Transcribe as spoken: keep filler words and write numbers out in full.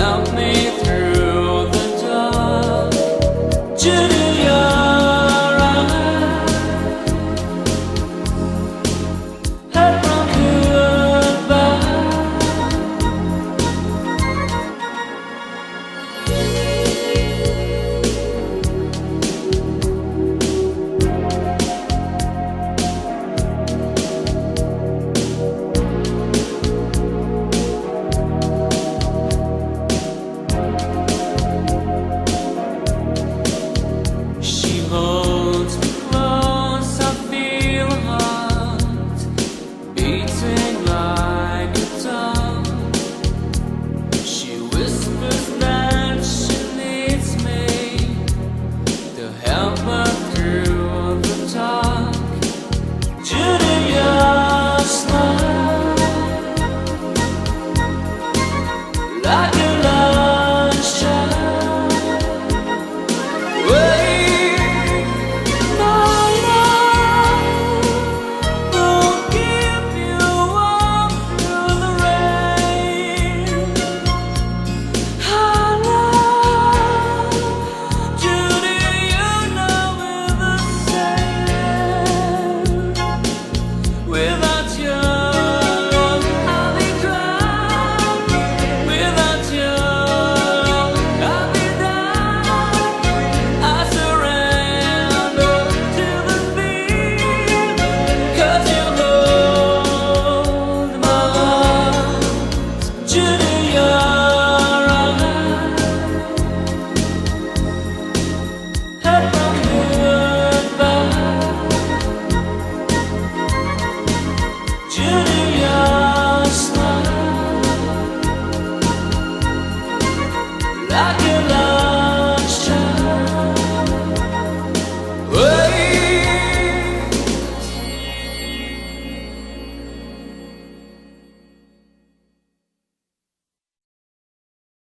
help me through the dark. Judy, you're right. Head from goodbye. She holds me close, I feel her heart beating like a drum. She whispers that she needs me to help her through the dark. Judy, your smile like a lunchtime. Wait, my love will keep you warm through the rain. I love Judy, you know we're the same. Without your love, I'll be crying. Without your love, I'll be dying. I surrender to the feeling, 'cause you hold my heart. Judy, you're right. Head from goodbye. Judy, your smile like a love.